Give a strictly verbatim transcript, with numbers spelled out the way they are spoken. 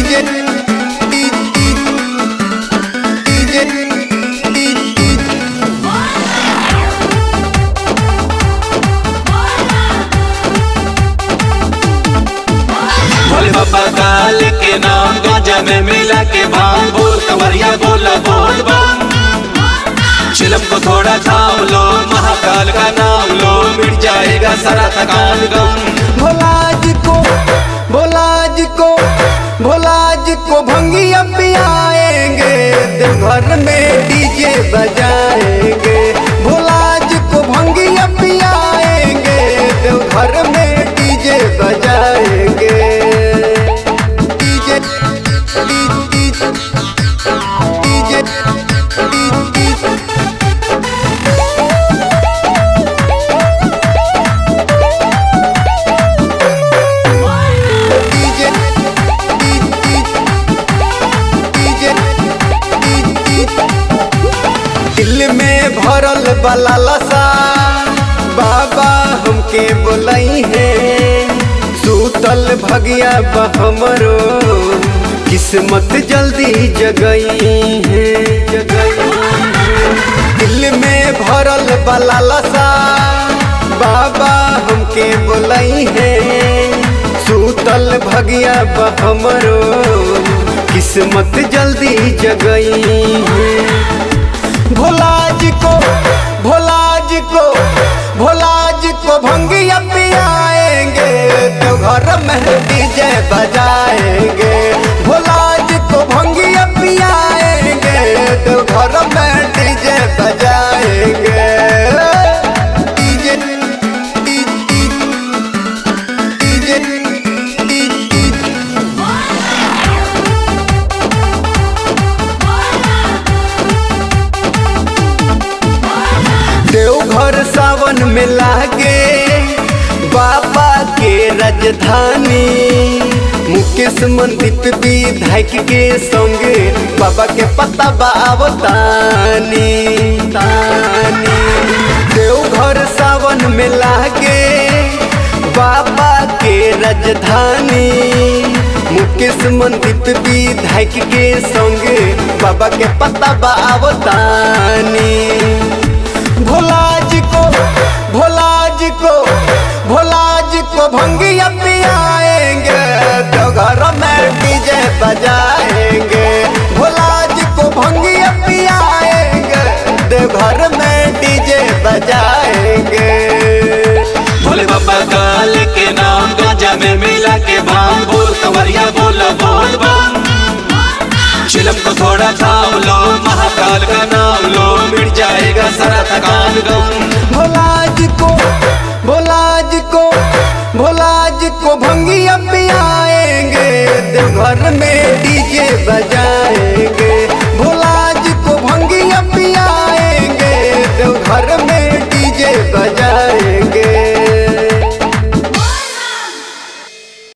DJ DJ Bhole बाबा काल के नाम गांजा में मिला के भांग बोल कवरिया बोला बोल बम। चिलम को थोड़ा थाम लो महाकाल का नाम लो मिट जाएगा सारा थकान गम। भोला जी को भोला जी को भोला जी को भंगिया पियाएंगे देवघर में डीजे बजाएंगे। भोला जी को भंगिया पियाएंगे देवघर में डीजे बजाएंगे। डीजे डीजे डीजे दिल में भरल बला लसा बाबा हमके बोलाई है सूतल भगिया बहमरो किस्मत जल्दी जगई है जगई है। दिल में भरल बला लसा बाबा हमके बोलाई है सूतल भगिया बहमरो किस्मत जल्दी जगई है। भोला जी को भोला जी को भोला जी को भंगिया पियाएंगे तो घर में डीजे बजाएंगे। भोला जी को भंगिया पियाएंगे तो घर में डीजे बजाएंगे। DJ DJ DJ Deoghar Sawan में लागे बाबा के राजधानी मुकेश मंदिर विधायक के संगे बाबा के पता बावतानी तानी। देवघर सावन में लागे बाबा के राजधानी मुकेश मंदिर विधायक के संगे बाबा के पता बावतानी। भोला जी को भोला जी को भोला जी को भंगिया पियाएंगे तो घर में डीजे बजाएंगे। भोला जी को भंगिया पियाएंगे तो घर में डीजे बजाएंगे। भोले बाबा काल के नाम गांजा में मिला के भांग बोल कवरिया बोला बोल बम। चिलम को थोड़ा थाम लो महाकाल का नाम लो मिट जाएगा सारा थकान गम। भोला